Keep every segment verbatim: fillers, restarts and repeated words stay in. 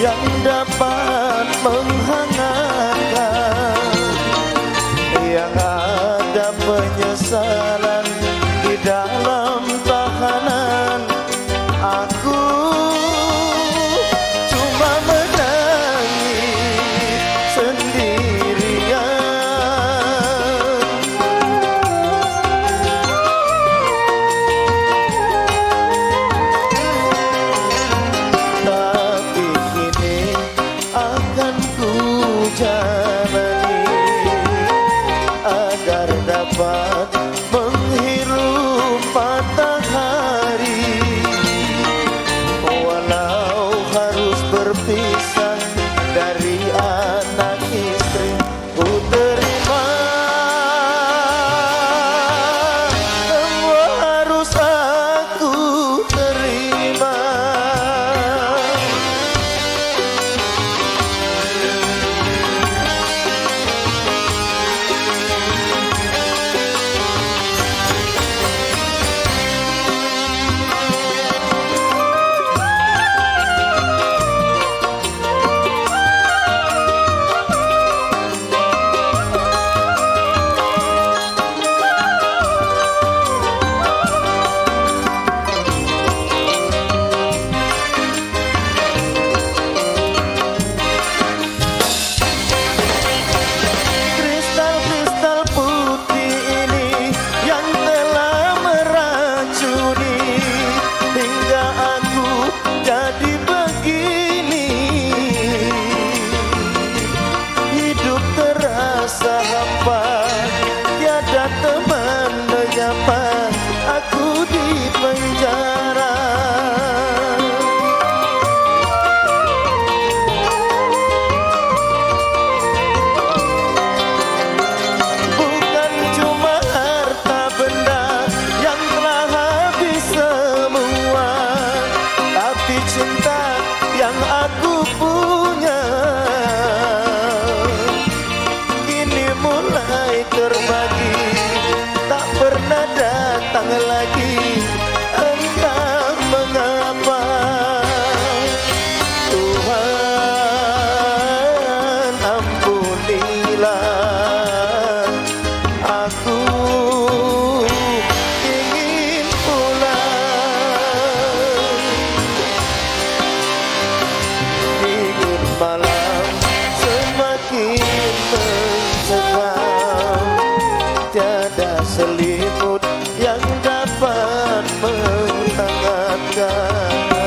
yang dapat menghangatkan, yang ada penyesalan di dalam tahanan. Aku cuma menangis sendirian. Tapi kini akan ku jalani agar dapat menghirup matahari. Walau harus berpisah dari anak istri, ku terima. Semua harus aku terima. Tiada teman menyapa aku di penjara. Bukan cuma harta benda yang telah habis semua, tapi cinta yang aku punya mulai terbagi, tak pernah datang lagi. Entah mengapa Tuhan ampunilah, aku ingin pulang. Dingin malam semakin mencekam, tiada selimut yang dapat menghangatkan.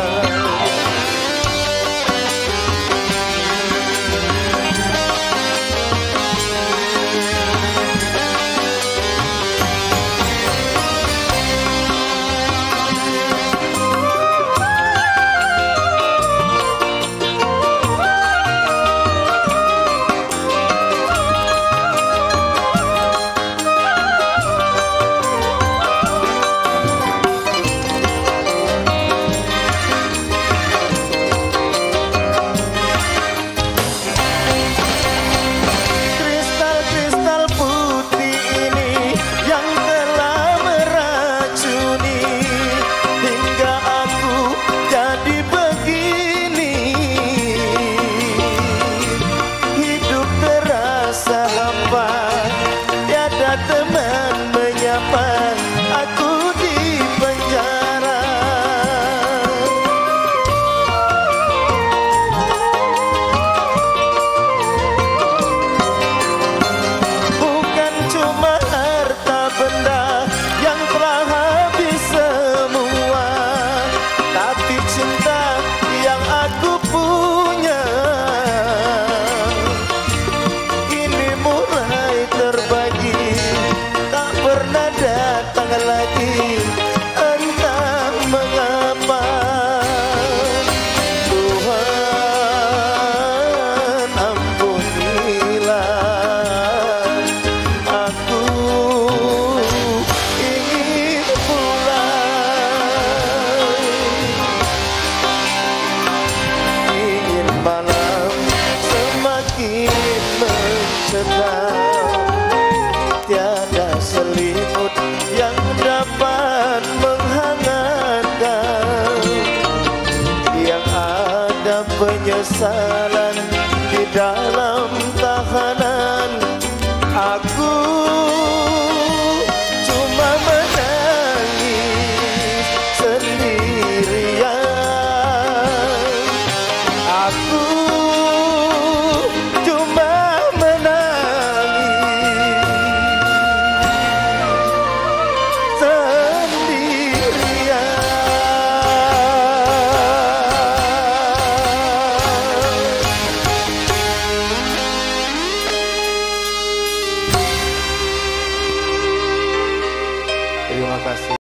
Tiada teman menyapa aku di penjara. Bukan cuma harta benda yang telah habis semua, tapi cinta yang aku punya terbagi, tak pernah datang lagi. Entah mengapa Tuhan ampunilah, aku ingin pulang. Dingin malam semakin mencekam, tiada selimut yang dapat menghangatkan, yang ada penyesalan penyesalan di dalam